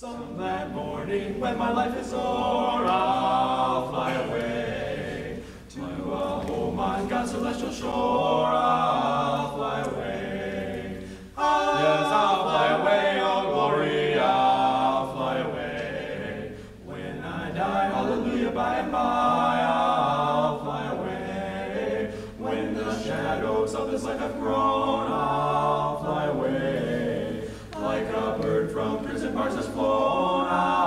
Some glad morning when my life is o'er, I'll fly away to a home on God's celestial shore. I'll fly away. Yes, I'll fly away, oh glory, I'll fly away. When I die, hallelujah, by and by, I'll fly away. When the shadows of this life have grown, I'll fly away. Like a bird from prison bars has flown,